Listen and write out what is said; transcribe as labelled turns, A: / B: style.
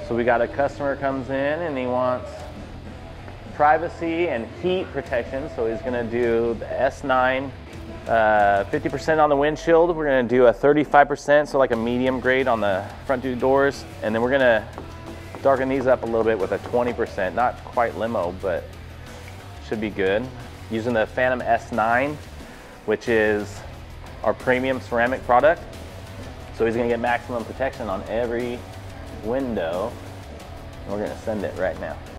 A: So we got a customer comes in and he wants privacy and heat protection. So he's gonna do the S9, 50% on the windshield. We're gonna do a 35%, so like a medium grade on the front two doors. And then we're gonna darken these up a little bit with a 20%, not quite limo, but should be good. Using the Phantom S9, which is our premium ceramic product. So he's gonna get maximum protection on every window. And we're gonna send it right now.